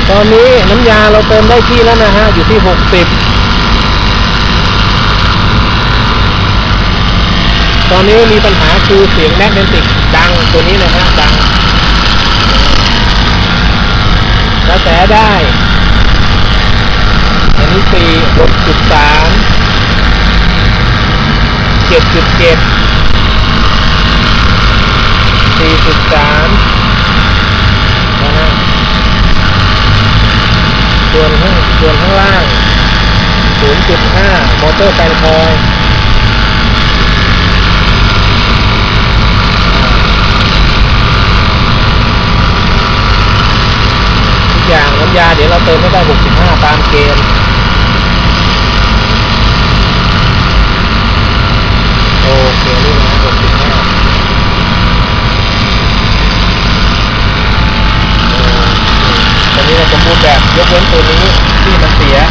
ตอนนี้น้ำยาเราเติมได้ที่แล้วนะฮะอยู่ที่60ตอนนี้มีปัญหาคือเสียงแมกเนติกดังตัวนี้นะฮะดังกระแสได้อันนี้6.3 7.7 4.3นะฮะส่วนข้างล่าง 0.5 มอเตอร์แฟนคอยทุกอย่างน้ำยาเดี๋ยวเราเติมให้ได้65ตามเกณฑ์โอเคนี่นะ65ตอนนี้เราสมบูรณ์แบบยกเว้นตัวนี้ที่มันเสีย